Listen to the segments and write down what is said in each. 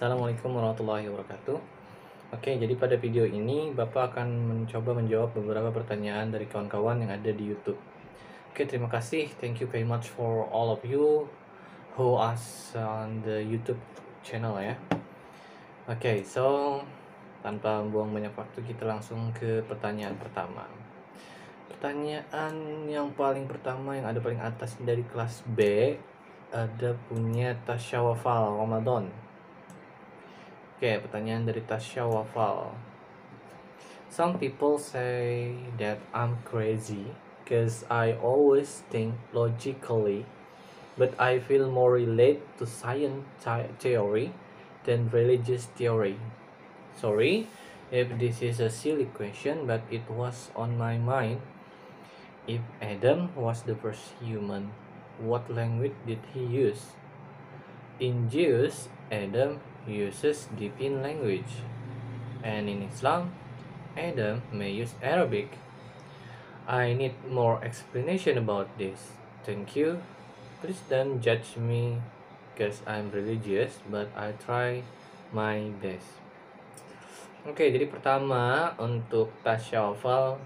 Assalamualaikum warahmatullahi wabarakatuh. Oke, jadi pada video ini Bapak akan mencoba menjawab beberapa pertanyaan dari kawan-kawan yang ada di YouTube. Oke, terima kasih. Thank you very much for all of you who ask on the YouTube channel ya. Oke, so tanpa buang banyak waktu kita langsung ke pertanyaan pertama. Pertanyaan yang paling pertama yang ada paling atas dari kelas B ada punya Tasya Wafal Ramadan. Oke, pertanyaan dari Tasya Wafal. Some people say that I'm crazy because I always think logically, but I feel more relate to science theory than religious theory. Sorry if this is a silly question, but it was on my mind. If Adam was the first human, what language did he use? In Jews, Adam uses divine language, and in Islam, Adam may use Arabic. I need more explanation about this. Thank you. Please don't judge me because I'm religious, but I try my best. Oke, jadi pertama untuk Tasya Oval,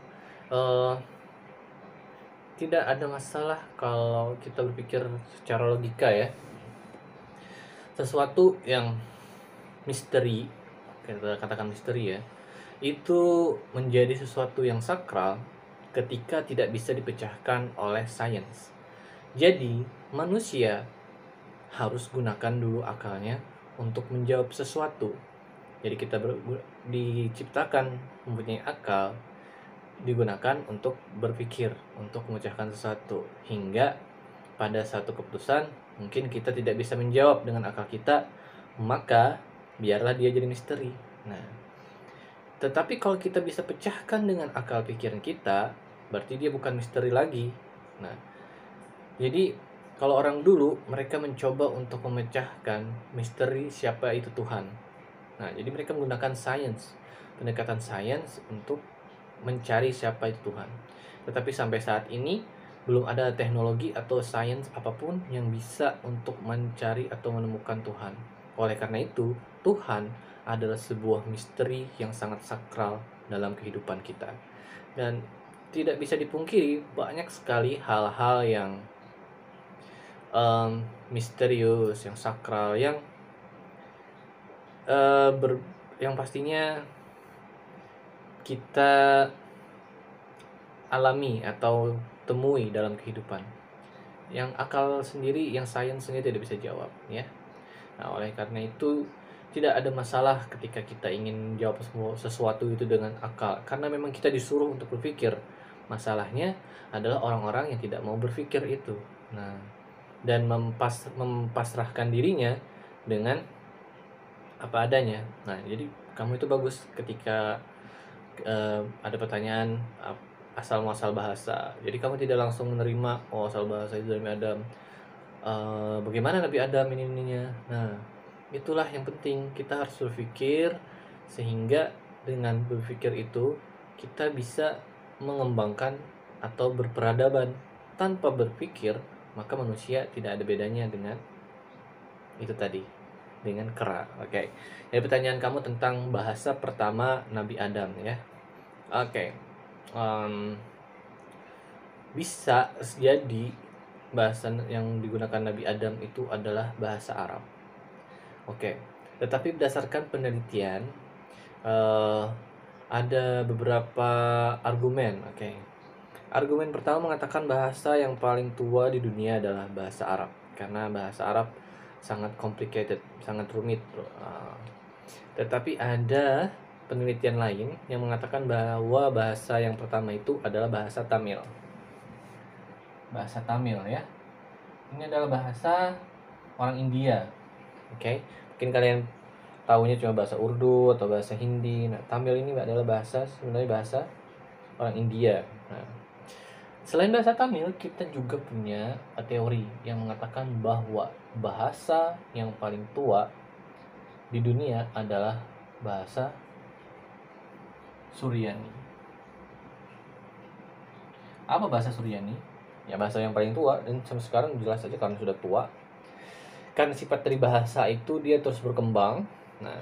tidak ada masalah kalau kita berpikir secara logika ya. Sesuatu yang misteri, kita katakan misteri ya, itu menjadi sesuatu yang sakral ketika tidak bisa dipecahkan oleh sains. Jadi manusia harus gunakan dulu akalnya untuk menjawab sesuatu. Jadi kita diciptakan mempunyai akal, digunakan untuk berpikir, untuk memecahkan sesuatu, hingga pada satu keputusan mungkin kita tidak bisa menjawab dengan akal kita, maka biarlah dia jadi misteri. Nah, tetapi kalau kita bisa pecahkan dengan akal pikiran kita, berarti dia bukan misteri lagi. Nah, jadi kalau orang dulu mereka mencoba untuk memecahkan misteri siapa itu Tuhan. Nah, jadi mereka menggunakan sains, pendekatan sains untuk mencari siapa itu Tuhan. Tetapi sampai saat ini belum ada teknologi atau sains apapun yang bisa untuk mencari atau menemukan Tuhan. Oleh karena itu, Tuhan adalah sebuah misteri yang sangat sakral dalam kehidupan kita. Dan tidak bisa dipungkiri banyak sekali hal-hal yang misterius, yang sakral, yang pastinya kita alami atau temui dalam kehidupan, yang akal sendiri, yang sains sendiri tidak bisa jawab ya. Nah, oleh karena itu tidak ada masalah ketika kita ingin jawab sesuatu itu dengan akal, karena memang kita disuruh untuk berpikir. Masalahnya adalah orang-orang yang tidak mau berpikir itu. Nah, dan mempasrahkan dirinya dengan apa adanya. Nah, jadi kamu itu bagus ketika ada pertanyaan asal muasal bahasa. Jadi kamu tidak langsung menerima asal bahasa itu dari Adam. Bagaimana Nabi Adam ininya. Nah, itulah yang penting, kita harus berpikir, sehingga dengan berpikir itu kita bisa mengembangkan atau berperadaban. Tanpa berpikir, maka manusia tidak ada bedanya dengan itu tadi, dengan kera. Oke. Jadi pertanyaan kamu tentang bahasa pertama Nabi Adam ya. Oke. Bisa jadi bahasa yang digunakan Nabi Adam itu adalah bahasa Arab. Oke. Tetapi berdasarkan penelitian ada beberapa argumen. Oke. Argumen pertama mengatakan bahasa yang paling tua di dunia adalah bahasa Arab, karena bahasa Arab sangat complicated, sangat rumit. Tetapi ada penelitian lain yang mengatakan bahwa bahasa yang pertama itu adalah bahasa Tamil. Bahasa Tamil ya. Ini adalah bahasa orang India. Oke. Mungkin kalian tahunya cuma bahasa Urdu atau bahasa Hindi. Nah, Tamil ini adalah sebenarnya bahasa orang India. Nah, selain bahasa Tamil, kita juga punya teori yang mengatakan bahwa bahasa yang paling tua di dunia adalah bahasa Suryani. Apa bahasa Suryani? Ya, bahasa yang paling tua, dan sampai sekarang jelas saja karena sudah tua. Karena sifat dari bahasa itu dia terus berkembang, Nah,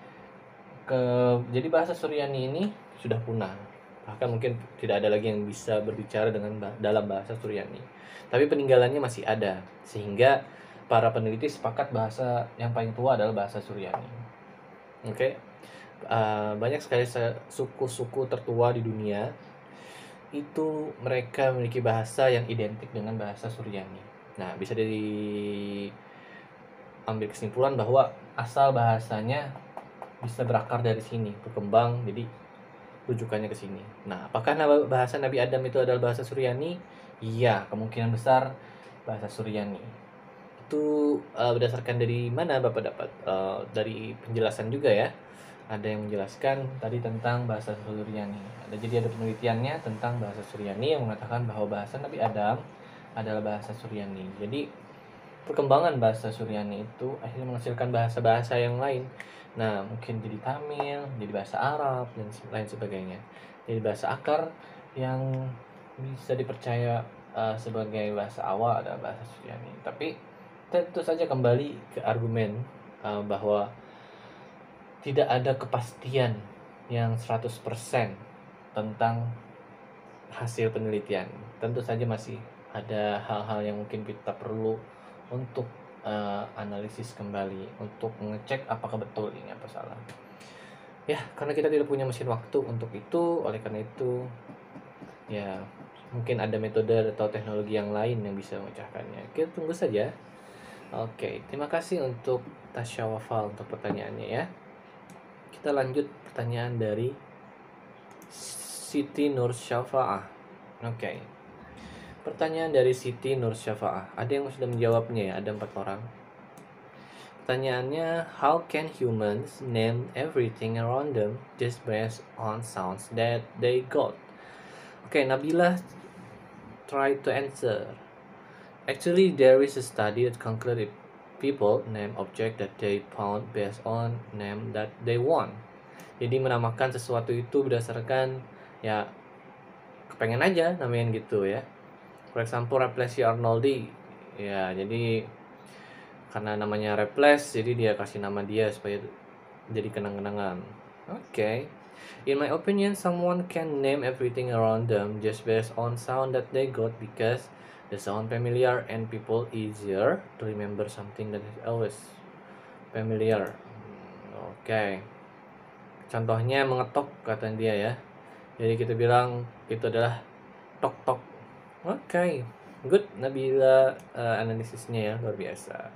jadi bahasa Suryani ini sudah punah. Bahkan mungkin tidak ada lagi yang bisa berbicara dalam bahasa Suryani. Tapi peninggalannya masih ada, sehingga para peneliti sepakat bahasa yang paling tua adalah bahasa Suryani. Oke. Banyak sekali suku-suku tertua di dunia itu mereka memiliki bahasa yang identik dengan bahasa Suryani. Nah, bisa diambil kesimpulan bahwa asal bahasanya bisa berakar dari sini, berkembang, jadi rujukannya ke sini. Nah, apakah bahasa Nabi Adam itu adalah bahasa Suryani? Iya, kemungkinan besar bahasa Suryani. Itu berdasarkan dari mana Bapak dapat? Dari penjelasan juga ya. Ada yang menjelaskan tadi tentang bahasa Suryani. Jadi ada penelitiannya tentang bahasa Suryani yang mengatakan bahwa bahasa Nabi Adam adalah bahasa Suryani. Jadi perkembangan bahasa Suryani itu akhirnya menghasilkan bahasa-bahasa yang lain. Nah, mungkin jadi Tamil, jadi bahasa Arab, dan lain sebagainya. Jadi bahasa akar yang bisa dipercaya sebagai bahasa awal adalah bahasa Suryani. Tapi tentu saja kembali ke argumen bahwa tidak ada kepastian yang 100% tentang hasil penelitian. Tentu saja masih ada hal-hal yang mungkin kita perlu untuk analisis kembali, untuk mengecek apakah betul ini apa salah. Ya, karena kita tidak punya mesin waktu untuk itu, oleh karena itu ya mungkin ada metode atau teknologi yang lain yang bisa memecahkannya. Kita tunggu saja. Oke, terima kasih untuk Tasya Wafal untuk pertanyaannya ya. Kita lanjut pertanyaan dari Siti Nur Syafa'ah. Oke. Pertanyaan dari Siti Nur Syafa'ah. Ada yang sudah menjawabnya ya, ada 4 orang. Pertanyaannya, how can humans name everything around them just based on sounds that they got? Okay, Nabila try to answer. Actually, there is a study that concluded people name object that they found based on name that they want. Jadi menamakan sesuatu itu berdasarkan ya kepengen aja namain gitu ya. For example, Replace Arnoldi. Ya, jadi karena namanya Replace, jadi dia kasih nama dia supaya jadi kenang-kenangan. Okay. In my opinion, someone can name everything around them just based on sound that they got because the sound familiar and people easier to remember something that is always familiar. Okay. Contohnya mengetok kata dia ya. Jadi kita bilang itu adalah tok tok. Okay. Good, Nabila analisisnya ya luar biasa.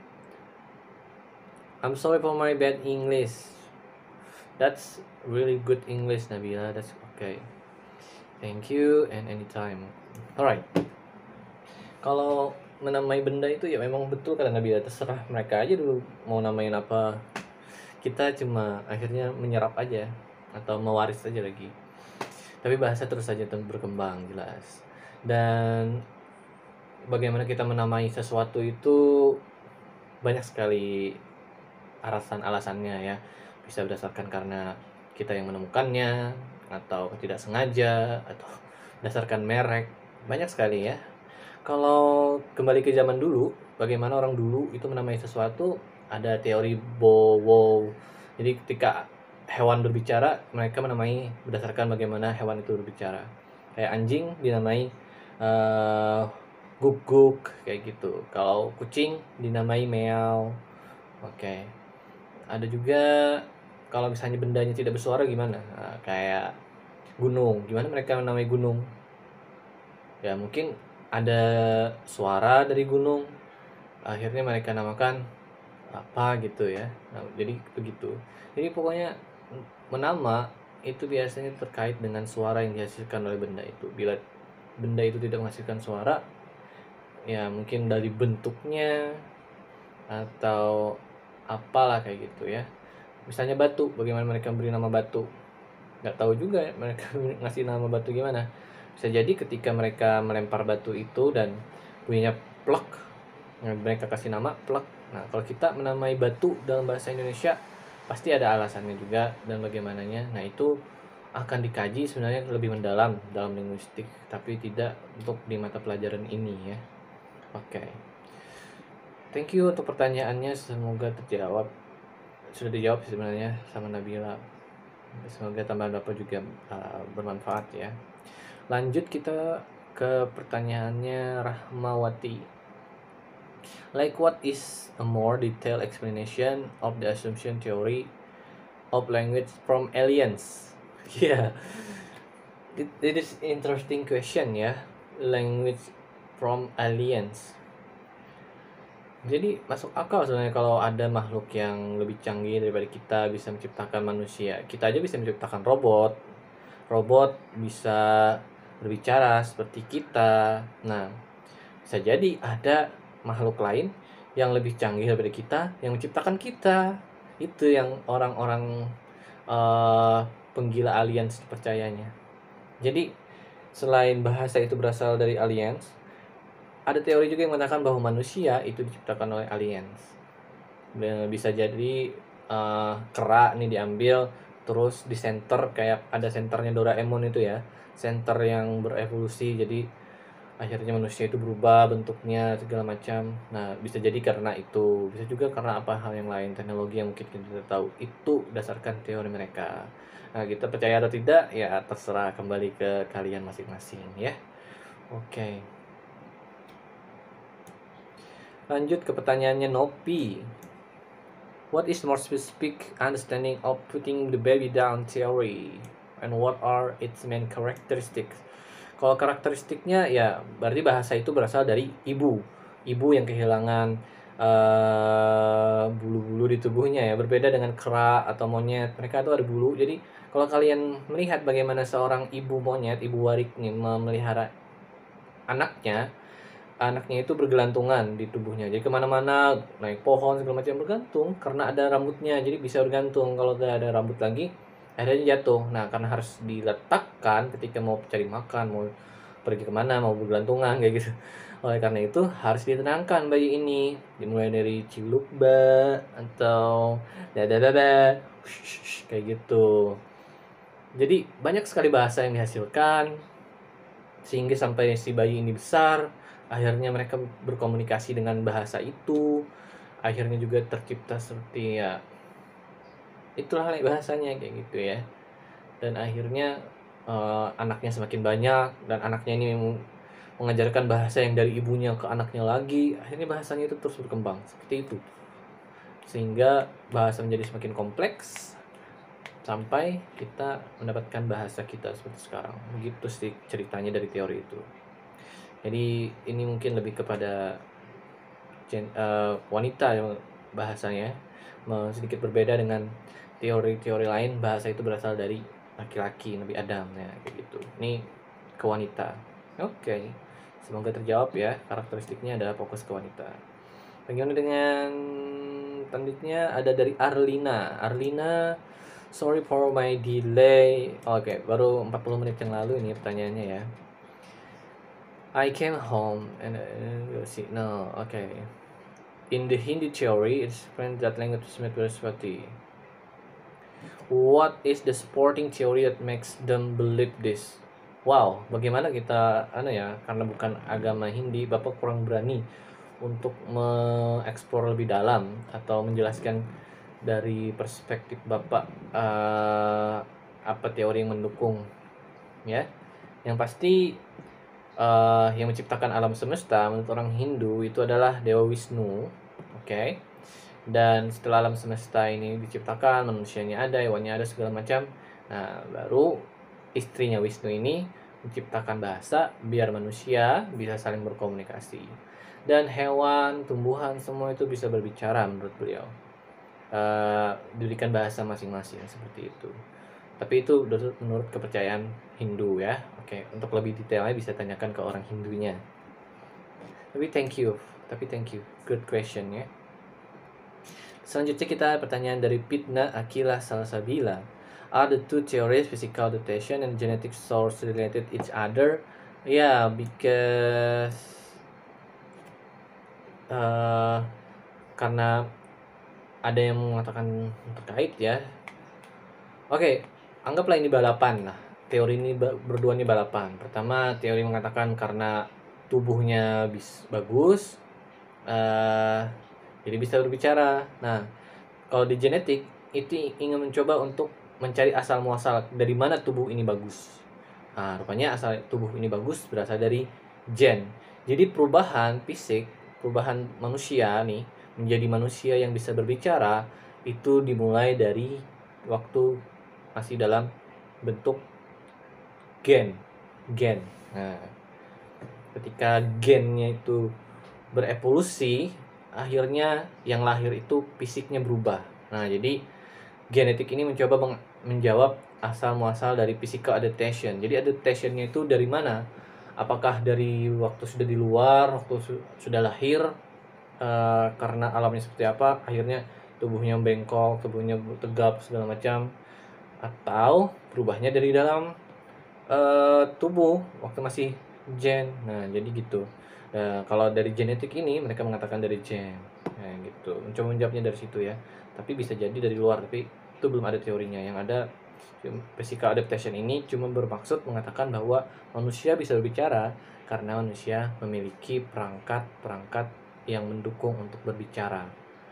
I'm sorry for my bad English. That's really good English, Nabila. That's okay. Thank you and anytime. Alright. Kalau menamai benda itu ya memang betul kata Nabila, terserah mereka aja dulu mau namain apa. Kita cuma akhirnya menyerap aja atau mewaris aja lagi. Tapi bahasa terus saja berkembang jelas. Dan bagaimana kita menamai sesuatu itu banyak sekali alasannya ya. Bisa berdasarkan karena kita yang menemukannya, atau tidak sengaja, atau berdasarkan merek. Banyak sekali ya. Kalau kembali ke zaman dulu, bagaimana orang dulu itu menamai sesuatu, ada teori Bowo. Jadi ketika hewan berbicara, mereka menamai berdasarkan bagaimana hewan itu berbicara. Kayak anjing dinamai guk-guk kayak gitu. Kalau kucing dinamai meow. Oke. Ada juga kalau misalnya bendanya tidak bersuara gimana? Nah, kayak gunung. Gimana mereka menamai gunung? Ya mungkin ada suara dari gunung. Akhirnya mereka namakan apa gitu ya. Nah, jadi begitu. Jadi pokoknya menama itu biasanya terkait dengan suara yang dihasilkan oleh benda itu. Bila benda itu tidak menghasilkan suara, ya mungkin dari bentuknya atau apalah kayak gitu ya. Misalnya batu, bagaimana mereka beri nama batu? Nggak tahu juga ya mereka ngasih nama batu gimana. Bisa jadi ketika mereka melempar batu itu dan bunyinya plek, mereka kasih nama plek. Nah, kalau kita menamai batu dalam bahasa Indonesia pasti ada alasannya juga dan bagaimananya. Nah, itu akan dikaji sebenarnya lebih mendalam dalam linguistik, tapi tidak untuk di mata pelajaran ini ya. Oke. Thank you untuk pertanyaannya, semoga terjawab. sudah dijawab sebenarnya sama Nabila. Semoga tambahan Bapak juga bermanfaat ya. Lanjut kita ke pertanyaannya Rahmawati. Like what is a more detailed explanation of the assumption theory of language from aliens? Yeah, it is interesting question ya. Language from aliens. Jadi masuk akal sebenarnya kalau ada makhluk yang lebih canggih daripada kita bisa menciptakan manusia. Kita aja bisa menciptakan robot. Robot bisa berbicara seperti kita. Nah, bisa jadi ada makhluk lain yang lebih canggih daripada kita yang menciptakan kita. Itu yang orang-orang penggila aliens percayanya. Jadi selain bahasa itu berasal dari aliens, ada teori juga yang mengatakan bahwa manusia itu diciptakan oleh aliens. Bisa jadi kera nih diambil terus di center, kayak ada senternya Doraemon itu ya, center yang berevolusi, jadi akhirnya manusia itu berubah bentuknya segala macam. Nah, bisa jadi karena itu, bisa juga karena apa hal yang lain, teknologi yang mungkin kita tidak tahu. Itu berdasarkan teori mereka. Nah, kita percaya atau tidak ya terserah, kembali ke kalian masing-masing ya. Oke. Lanjut ke pertanyaannya Nopi. What is more specific understanding of putting the baby down theory? And what are its main characteristics? Kalau karakteristiknya ya berarti bahasa itu berasal dari ibu. Ibu yang kehilangan bulu-bulu di tubuhnya ya. Berbeda dengan kera atau monyet. Mereka tuh ada bulu. Jadi kalau kalian melihat bagaimana seorang ibu monyet, ibu warik nih memelihara anaknya itu bergelantungan di tubuhnya, jadi kemana-mana, naik pohon segala macam bergantung karena ada rambutnya, jadi bisa bergantung. Kalau gak ada rambut lagi akhirnya jatuh. Nah, karena harus diletakkan ketika mau cari makan, mau pergi kemana, mau bergelantungan kayak gitu, oleh karena itu harus ditenangkan bayi ini, dimulai dari cilukba atau dada kayak gitu. Jadi banyak sekali bahasa yang dihasilkan sehingga sampai si bayi ini besar, akhirnya mereka berkomunikasi dengan bahasa itu, akhirnya juga tercipta seperti ya itulah bahasanya kayak gitu ya. Dan akhirnya anaknya semakin banyak, dan anaknya ini mengajarkan bahasa yang dari ibunya ke anaknya lagi, akhirnya bahasanya itu terus berkembang seperti itu, sehingga bahasa menjadi semakin kompleks sampai kita mendapatkan bahasa kita seperti sekarang. Begitu sih ceritanya dari teori itu. Jadi ini mungkin lebih kepada wanita yang bahasanya sedikit berbeda dengan teori-teori lain. Bahasa itu berasal dari laki-laki, Nabi Adam ya, kayak gitu. Ini ke wanita. Oke. Semoga terjawab ya. Karakteristiknya adalah fokus ke wanita. Bagaimana dengan selanjutnya? Ada dari Arlina. Arlina, sorry for my delay. Oke, baru 40 menit yang lalu ini pertanyaannya ya. I came home and no, okay. In the Hindi theory, it's explained that language is made with Saraswati. What is the supporting theory that makes them believe this? Wow, bagaimana kita, karena bukan agama Hindi, Bapak kurang berani untuk mengeksplor lebih dalam atau menjelaskan dari perspektif Bapak apa teori yang mendukung, ya. Yang pasti yang menciptakan alam semesta menurut orang Hindu itu adalah Dewa Wisnu, oke. Dan setelah alam semesta ini diciptakan, manusianya ada, hewannya ada, segala macam. Nah, baru istrinya Wisnu ini menciptakan bahasa biar manusia bisa saling berkomunikasi. Dan hewan, tumbuhan, semua itu bisa berbicara menurut beliau. Diberikan bahasa masing-masing seperti itu. Tapi itu menurut kepercayaan Hindu ya. Oke, untuk lebih detailnya bisa tanyakan ke orang Hindunya. Tapi thank you. Good question ya. Selanjutnya kita pertanyaan dari Pitna Akila Salsabila. Are the two theories, physical adaptation and genetic source, related each other? Yeah, because karena ada yang mengatakan terkait ya. Oke, anggaplah ini balapan lah. Teori ini berdua ini balapan. Pertama, teori mengatakan karena tubuhnya bagus, jadi bisa berbicara. Nah, Kalau di genetik itu ingin mencoba untuk mencari asal muasal dari mana tubuh ini bagus. Nah, rupanya asal tubuh ini bagus berasal dari gen. Jadi perubahan fisik, perubahan manusia nih menjadi manusia yang bisa berbicara itu dimulai dari waktu masih dalam bentuk gen. Gen. Nah, ketika gennya itu berevolusi, akhirnya yang lahir itu fisiknya berubah. Nah, jadi genetik ini mencoba menjawab asal muasal dari physical adaptation. Jadi adaptationnya itu dari mana? Apakah dari waktu sudah di luar, waktu sudah lahir, karena alamnya seperti apa, akhirnya tubuhnya bengkok, tubuhnya tegap segala macam, atau berubahnya dari dalam tubuh waktu masih gen. Nah, jadi gitu. Nah, kalau dari genetik ini mereka mengatakan dari gen. Nah, gitu. Mencoba menjawabnya dari situ ya. Tapi bisa jadi dari luar, tapi itu belum ada teorinya. Yang ada physical adaptation ini cuma bermaksud mengatakan bahwa manusia bisa berbicara karena manusia memiliki perangkat-perangkat yang mendukung untuk berbicara.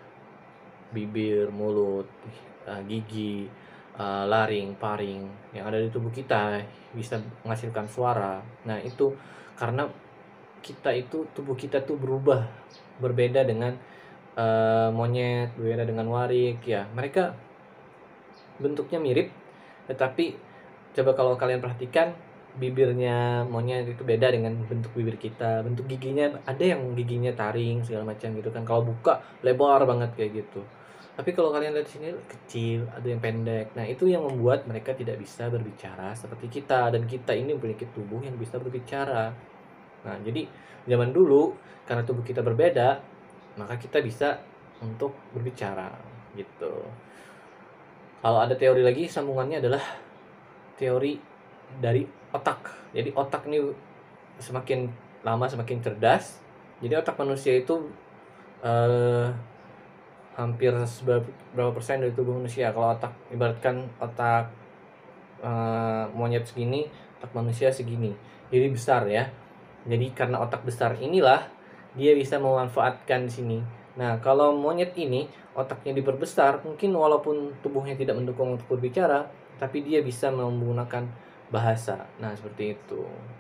Bibir, mulut, gigi, laring, paring yang ada di tubuh kita bisa menghasilkan suara. Nah, itu karena tubuh kita tuh berubah, berbeda dengan monyet, berbeda dengan warik ya. Mereka bentuknya mirip, tetapi coba kalau kalian perhatikan bibirnya monyet itu beda dengan bentuk bibir kita. Bentuk giginya ada yang giginya taring segala macam gitu kan. Kalau buka lebar banget kayak gitu. Tapi kalau kalian lihat sini kecil, ada yang pendek. Nah, itu yang membuat mereka tidak bisa berbicara seperti kita, dan kita ini memiliki tubuh yang bisa berbicara. Nah, jadi zaman dulu karena tubuh kita berbeda, maka kita bisa untuk berbicara gitu. Kalau ada teori lagi sambungannya adalah teori dari otak. Jadi otak ini semakin lama semakin cerdas. Jadi otak manusia itu eh, hampir berapa persen dari tubuh manusia. Kalau otak ibaratkan otak monyet segini, otak manusia segini. Jadi besar ya. Jadi karena otak besar inilah dia bisa memanfaatkan di sini. Nah, kalau monyet ini otaknya diperbesar, mungkin walaupun tubuhnya tidak mendukung untuk berbicara, tapi dia bisa menggunakan bahasa. Nah, seperti itu.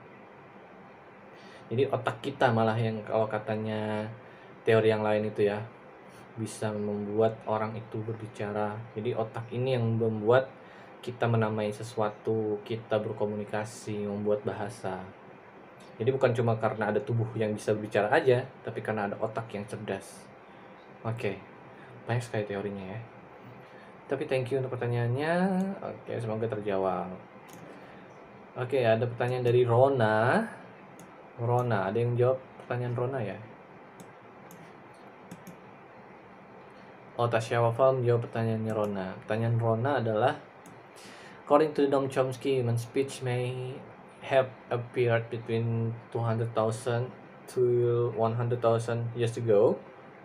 Jadi otak kita malah yang kalau katanya teori yang lain itu ya bisa membuat orang itu berbicara. Jadi otak ini yang membuat kita menamai sesuatu, kita berkomunikasi, membuat bahasa. Jadi bukan cuma karena ada tubuh yang bisa berbicara aja, tapi karena ada otak yang cerdas. Oke, banyak sekali teorinya ya. Tapi thank you untuk pertanyaannya. Oke, semoga terjawab. Oke, ada pertanyaan dari Rona. Rona, ada yang jawab pertanyaan Rona ya? Oh, Tasya Wafal menjawab pertanyaannya Rona. Pertanyaan Rona adalah, according to Noam Chomsky, human speech may have appeared between 200,000 to 100,000 years ago.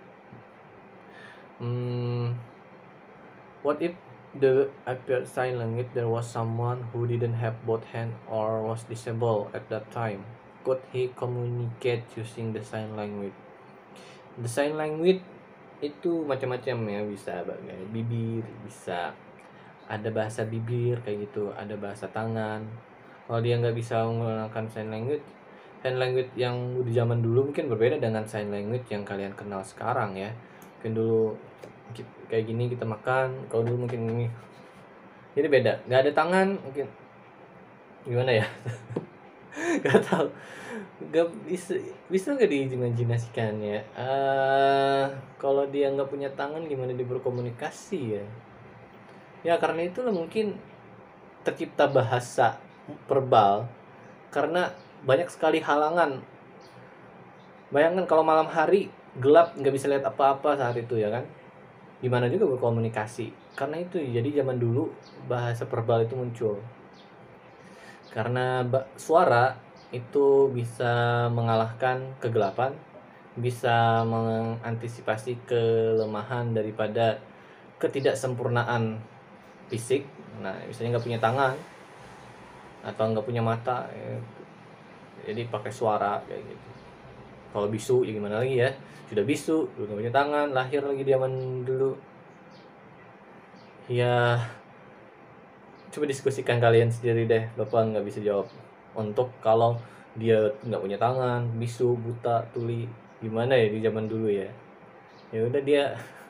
What if the appeared sign language there was someone who didn't have both hands or was disabled at that time? Could he communicate using the sign language? The sign language itu macam-macam ya, bisa bagai bibir, bisa ada bahasa bibir kayak gitu, ada bahasa tangan. Kalau dia nggak bisa menggunakan sign language yang di zaman dulu mungkin berbeda dengan sign language yang kalian kenal sekarang ya. Mungkin dulu kayak gini kita makan, kalau dulu mungkin ini. Jadi beda, nggak ada tangan mungkin gimana ya? Nggak tahu, nggak bisa nggak diimajinasikan ya. Kalau dia nggak punya tangan gimana dia berkomunikasi ya? Ya karena itulah mungkin tercipta bahasa verbal karena banyak sekali halangan. Bayangkan kalau malam hari gelap nggak bisa lihat apa-apa saat itu ya kan? Gimana juga berkomunikasi? Karena itu jadi zaman dulu bahasa verbal itu muncul. Karena suara itu bisa mengalahkan kegelapan, bisa mengantisipasi kelemahan daripada ketidaksempurnaan fisik. Nah, misalnya nggak punya tangan atau nggak punya mata, jadi pakai suara kayak gitu. Kalau bisu ya gimana lagi ya? Sudah bisu, udah nggak punya tangan, lahir lagi zaman dulu. Ya, coba diskusikan kalian sendiri deh. Bapak nggak bisa jawab. Untuk kalau dia nggak punya tangan, bisu, buta, tuli, gimana ya di zaman dulu ya? Ya udah dia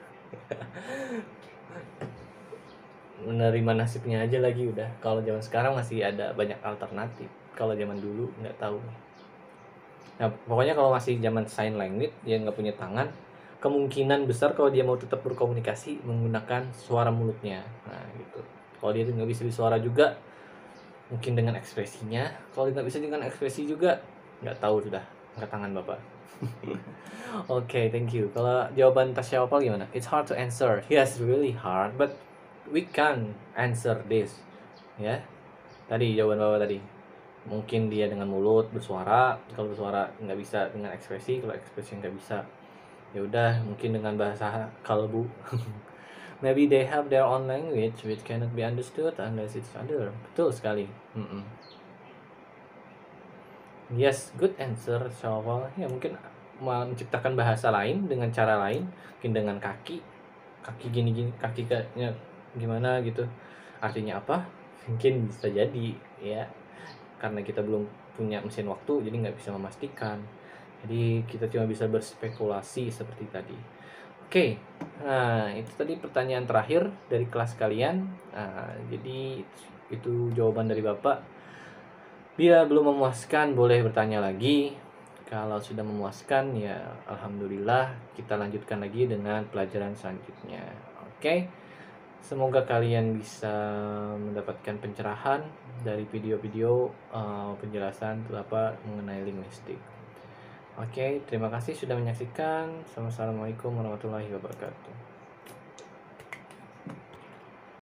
menerima nasibnya aja lagi udah. Kalau zaman sekarang masih ada banyak alternatif. Kalau zaman dulu nggak tahu. Nah, pokoknya kalau masih zaman sign language, dia nggak punya tangan, kemungkinan besar kalau dia mau tetap berkomunikasi menggunakan suara mulutnya. Nah, gitu. Kalau dia nggak bisa bersuara juga, mungkin dengan ekspresinya. Kalau dia nggak bisa dengan ekspresi juga, nggak tahu sudah. Angkat tangan Bapak. Okay, thank you. Kalau jawaban Tasya Opal gimana? It's hard to answer. Yes, really hard, but we can answer this. Ya, tadi jawaban Bapak tadi. Mungkin dia dengan mulut bersuara, kalau bersuara nggak bisa dengan ekspresi, kalau ekspresi nggak bisa, ya udah mungkin dengan bahasa kalbu. Maybe they have their own language which cannot be understood unless it's other. Betul sekali. Yes, good answer, Shawwal. Ya mungkin menciptakan bahasa lain dengan cara lain, mungkin dengan kaki gini-gini, kaki kayaknya gimana gitu. Artinya apa? Mungkin bisa jadi ya. Karena kita belum punya mesin waktu, jadi nggak bisa memastikan. Jadi kita cuma bisa berspekulasi seperti tadi. Oke, nah itu tadi pertanyaan terakhir dari kelas kalian. Nah, jadi itu jawaban dari Bapak. Bila belum memuaskan, boleh bertanya lagi. Kalau sudah memuaskan, ya alhamdulillah kita lanjutkan lagi dengan pelajaran selanjutnya. Oke, semoga kalian bisa mendapatkan pencerahan dari video-video penjelasan apa mengenai linguistik. Oke, terima kasih sudah menyaksikan. Assalamualaikum warahmatullahi wabarakatuh.